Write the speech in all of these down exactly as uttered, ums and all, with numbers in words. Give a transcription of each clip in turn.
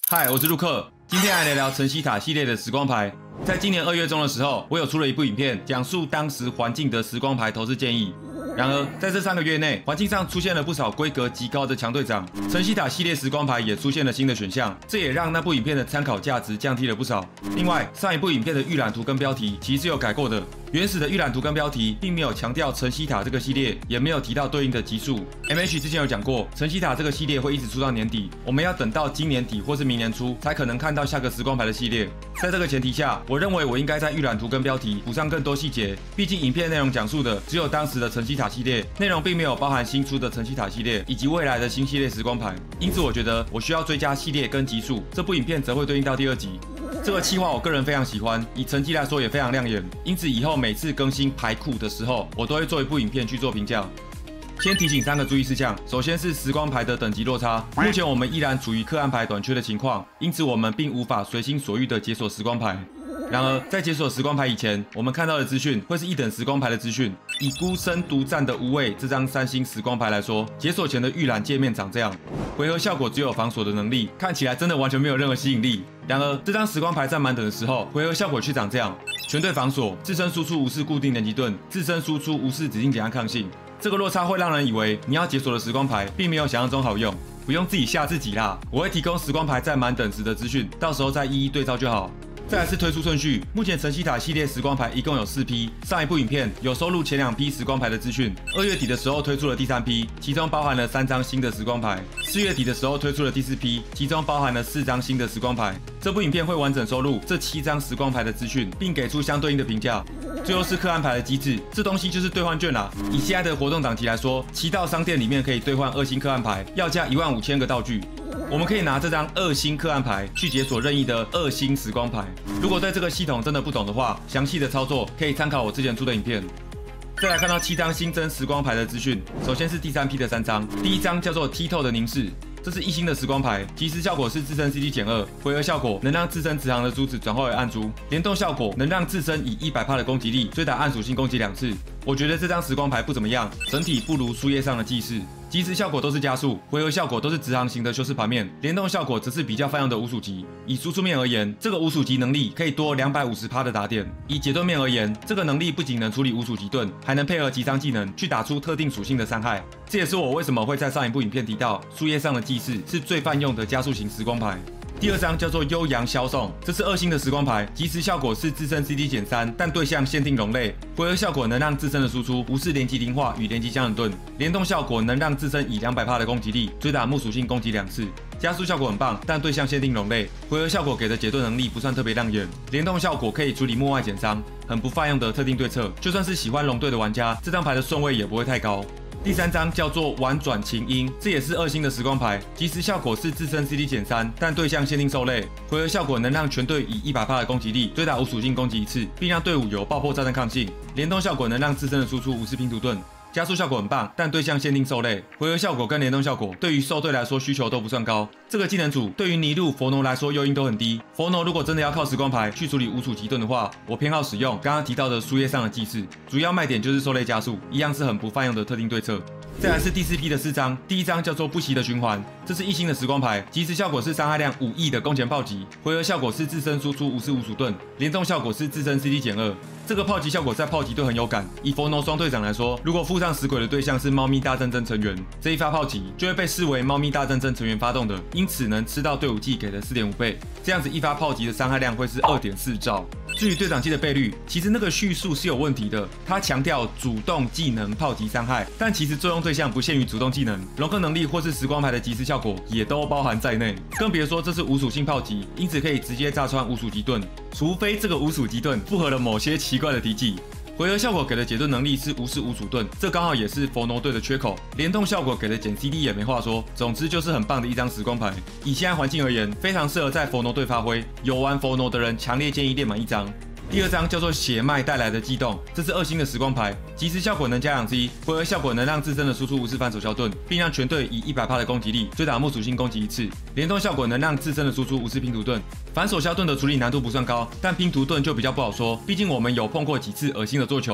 嗨，我是陆克，今天来聊聊晨曦塔系列的时光牌。在今年二月中的时候，我有出了一部影片，讲述当时环境的时光牌投资建议。然而，在这三个月内，环境上出现了不少规格极高的强队长，晨曦塔系列时光牌也出现了新的选项，这也让那部影片的参考价值降低了不少。另外，上一部影片的预览图跟标题其实是有改过的，原始的预览图跟标题并没有强调晨曦塔这个系列，也没有提到对应的级数。M H 之前有讲过，晨曦塔这个系列会一直出到年底，我们要等到今年底或是明年初才可能看到下个时光牌的系列。在这个前提下，我认为我应该在预览图跟标题补上更多细节，毕竟影片内容讲述的只有当时的晨曦塔系列，内容并没有包含新出的晨曦塔系列以及未来的新系列时光牌，因此我觉得我需要追加系列跟级数。这部影片则会对应到第二集。这个企划我个人非常喜欢，以成绩来说也非常亮眼，因此以后每次更新牌库的时候，我都会做一部影片去做评价。先提醒三个注意事项，首先是时光牌的等级落差。目前我们依然处于克暗牌短缺的情况，因此我们并无法随心所欲的解锁时光牌。然而，在解锁时光牌以前，我们看到的资讯会是一等时光牌的资讯。以孤身独占的无畏这张三星时光牌来说，解锁前的预览界面长这样，回合效果只有防锁的能力，看起来真的完全没有任何吸引力。然而，这张时光牌在满等的时候，回合效果却长这样：全队防锁，自身输出无视固定连击盾，自身输出无视指定减压抗性。这个落差会让人以为你要解锁的时光牌并没有想象中好用，不用自己吓自己啦。我会提供时光牌在满等时的资讯，到时候再一一对照就好。再来是推出顺序，目前晨曦塔系列时光牌一共有四批，上一部影片有收录前两批时光牌的资讯，二月底的时候推出了第三批，其中包含了三张新的时光牌，四月底的时候推出了第四批，其中包含了四张新的时光牌。这部影片会完整收录这七张时光牌的资讯，并给出相对应的评价。最后是克暗牌的机制，这东西就是兑换券啦。以现在的活动档期来说，七道商店里面可以兑换二星克暗牌，要价一万五千个道具。我们可以拿这张二星克暗牌去解锁任意的二星时光牌。如果对这个系统真的不懂的话，详细的操作可以参考我之前出的影片。再来看到七张新增时光牌的资讯，首先是第三批的三张，第一张叫做剔透的凝视。这是一星的时光牌，即时效果是自身 C D 减二，回合效果能让自身直航的珠子转化为暗珠，联动效果能让自身以 百分之百 的攻击力追打暗属性攻击两次。我觉得这张时光牌不怎么样，整体不如书页上的记事。即时效果都是加速，回合效果都是直航型的修饰盘面，联动效果则是比较泛用的无属级。以输出面而言，这个无属级能力可以多 百分之两百五十 的打点。以解盾面而言，这个能力不仅能处理无属级盾，还能配合击伤技能去打出特定属性的伤害。这也是我为什么会在上一部影片提到，书页上的记事是最泛用的加速型时光牌。第二张叫做悠扬销送，这是二星的时光牌，即时效果是自身 C D 减三，但对象限定龙类，回合效果能让自身的输出无视连击灵化与连击相忍盾，联动效果能让自身以 百分之两百 的攻击力追打木属性攻击两次，加速效果很棒，但对象限定龙类，回合效果给的解盾能力不算特别亮眼，联动效果可以处理幕外减伤，很不泛用的特定对策，就算是喜欢龙队的玩家，这张牌的顺位也不会太高。第三张叫做婉转琴音，这也是二星的时光牌，即时效果是自身 C D 减三，但对象限定兽类，回合效果能让全队以 百分之百 的攻击力追打无属性攻击一次，并让队伍有爆破炸弹抗性，联动效果能让自身的输出无视拼图盾。加速效果很棒，但对象限定兽类，回合效果跟联动效果对于兽队来说需求都不算高。这个技能组对于尼禄、佛挪来说诱因都很低。佛挪如果真的要靠时光牌去处理无属级盾的话，我偏好使用刚刚提到的书页上的记事，主要卖点就是兽类加速，一样是很不泛用的特定对策。再来是第四批的四张，第一张叫做不息的循环，这是一星的时光牌，即时效果是伤害量五亿的攻前炮击，回合效果是自身输出无视无属盾，联动效果是自身 C D 减二。这个炮击效果在炮击队很有感。以佛挪双队长来说，如果附上死鬼的对象是猫咪大战争成员，这一发炮击就会被视为猫咪大战争成员发动的，因此能吃到队伍技给的 四点五倍，这样子一发炮击的伤害量会是 二点四兆。至于队长技的倍率，其实那个叙述是有问题的，他强调主动技能炮击伤害，但其实作用对象不限于主动技能，融合能力或是时光牌的即时效果也都包含在内，更别说这是无属性炮击，因此可以直接炸穿无属级盾，除非这个无属级盾复合了某些奇怪的敌技。回合效果给的解盾能力是无视无属盾，这刚好也是佛挪队的缺口。联动效果给的减 C D 也没话说，总之就是很棒的一张时光牌。以现在环境而言，非常适合在佛挪队发挥，有玩佛挪的人强烈建议练满一张。第二张叫做血脉带来的悸动，这是二星的时光牌，即时效果能加两 C， 回合效果能让自身的输出无视反手消盾，并让全队以 百分之百 的攻击力追打木属性攻击一次，联动效果能让自身的输出无视拼图盾。反手消盾的处理难度不算高，但拼图盾就比较不好说，毕竟我们有碰过几次恶心的做球。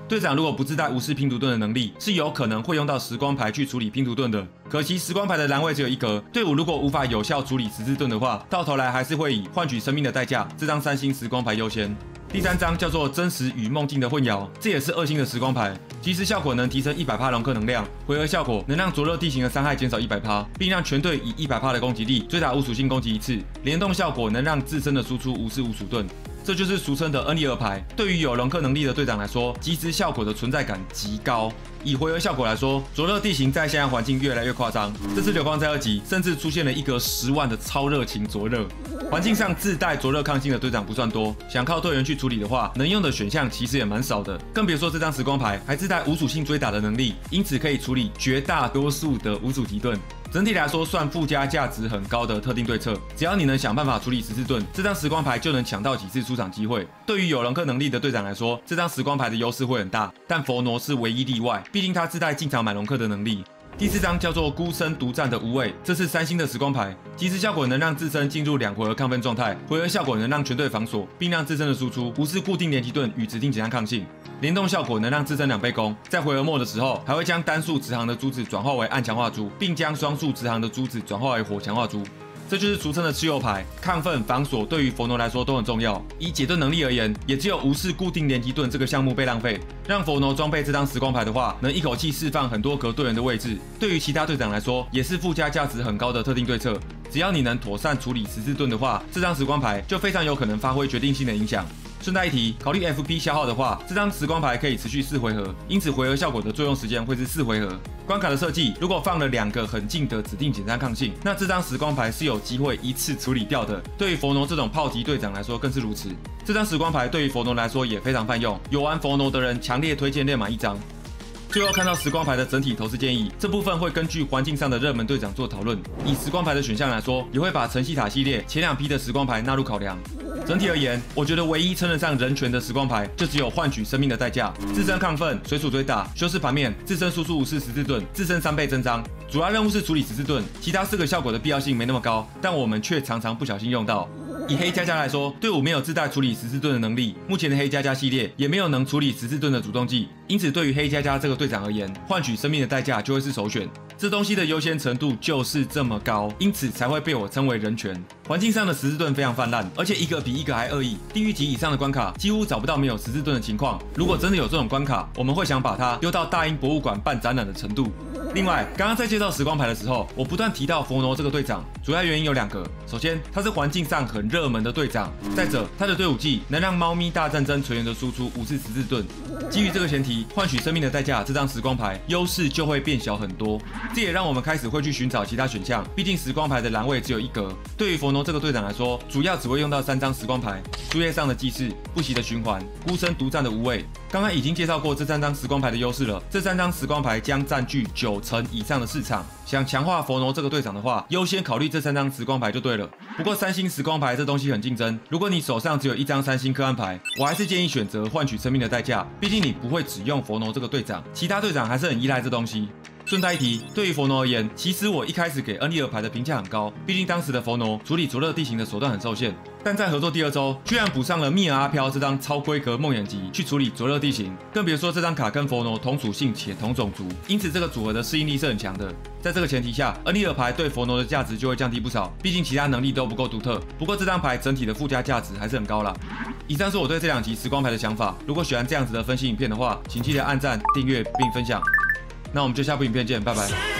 队长如果不自带无视拼图盾的能力，是有可能会用到时光牌去处理拼图盾的。可惜时光牌的栏位只有一格，队伍如果无法有效处理十字盾的话，到头来还是会以换取生命的代价这张三星时光牌优先。第三张叫做真实与梦境的混淆，这也是二星的时光牌。即时效果能提升 百分之百 龙克能量，回合效果能让灼热地形的伤害减少 百分之一百，并让全队以 百分之一百 的攻击力追打无属性攻击一次。联动效果能让自身的输出无视无属盾。这就是俗称的恩利尔牌。对于有龙克能力的队长来说，即时效果的存在感极高。以回合效果来说，灼热地形在现在环境越来越夸张。这次流光在二级甚至出现了一格十万的超热情灼热。环境上自带灼热抗性的队长不算多，想靠队员去处理的话，能用的选项其实也蛮少的。更别说这张时光牌还自带无属性追打的能力，因此可以处理绝大多数的无主题盾。整体来说，算附加价值很高的特定对策。只要你能想办法处理十字盾，这张时光牌就能抢到几次出场机会。对于有龙克能力的队长来说，这张时光牌的优势会很大，但佛挪是唯一例外，毕竟他自带进场买龙克的能力。第四张叫做孤身独战的无畏，这是三星的时光牌，即时效果能让自身进入两回合亢奋状态，回合效果能让全队防锁，并让自身的输出无视固定连击盾与指定减压抗性。联动效果能让自身两倍攻，在回合末的时候，还会将单数直航的珠子转化为暗强化珠，并将双数直航的珠子转化为火强化珠。这就是俗称的蚩尤牌，亢奋、防锁对于佛挪来说都很重要。以解盾能力而言，也只有无视固定连击盾这个项目被浪费，让佛挪装备这张时光牌的话，能一口气释放很多格队员的位置。对于其他队长来说，也是附加价值很高的特定对策。只要你能妥善处理十字盾的话，这张时光牌就非常有可能发挥决定性的影响。顺带一提，考虑 F P 消耗的话，这张时光牌可以持续四回合，因此回合效果的作用时间会是四回合。关卡的设计，如果放了两个很近的指定减伤抗性，那这张时光牌是有机会一次处理掉的。对于佛挪这种炮击队长来说更是如此。这张时光牌对于佛挪来说也非常泛用，有玩佛挪的人强烈推荐练满一张。最后看到时光牌的整体投资建议，这部分会根据环境上的热门队长做讨论。以时光牌的选项来说，也会把晨曦塔系列前两批的时光牌纳入考量。整体而言，我觉得唯一称得上人权的时光牌，就只有换取生命的代价、自身亢奋、水鼠追打、修饰盘面、自身输出无视十字盾、自身三倍增张。主要任务是处理十字盾，其他四个效果的必要性没那么高，但我们却常常不小心用到。以黑加加来说，队伍没有自带处理十字盾的能力，目前的黑加加系列也没有能处理十字盾的主动技，因此对于黑加加这个队长而言，换取生命的代价就会是首选。这东西的优先程度就是这么高，因此才会被我称为人权。环境上的十字盾非常泛滥，而且一个比一个还恶意，地狱级以上的关卡几乎找不到没有十字盾的情况。如果真的有这种关卡，我们会想把它丢到大英博物馆办展览的程度。另外，刚刚在介绍时光牌的时候，我不断提到佛挪这个队长，主要原因有两个。首先，他是环境上很热门的队长；再者，他的队伍技能让猫咪大战争成员的输出无视十字盾。基于这个前提，换取生命的代价这张时光牌优势就会变小很多。这也让我们开始会去寻找其他选项，毕竟时光牌的栏位只有一格。对于佛挪这个队长来说，主要只会用到三张时光牌：树叶上的祭祀、不息的循环、孤身独占的无畏。刚刚已经介绍过这三张时光牌的优势了，这三张时光牌将占据九成以上的市场。想强化佛挪这个队长的话，优先考虑这三张时光牌就对了。不过三星时光牌这东西很竞争，如果你手上只有一张三星科安牌，我还是建议选择换取生命的代价，毕竟你不会只用佛挪这个队长，其他队长还是很依赖这东西。顺带一提，对于佛挪而言，其实我一开始给恩利尔牌的评价很高，毕竟当时的佛挪处理灼热地形的手段很受限。但在合作第二周，居然补上了密尔阿飘这张超规格梦魇级去处理灼热地形，更别说这张卡跟佛挪同属性且同种族，因此这个组合的适应力是很强的。在这个前提下，恩利尔牌对佛挪的价值就会降低不少，毕竟其他能力都不够独特。不过这张牌整体的附加价值还是很高啦。以上是我对这两集时光牌的想法，如果喜欢这样子的分析影片的话，请记得按赞、订阅并分享。那我们就下部影片见，拜拜。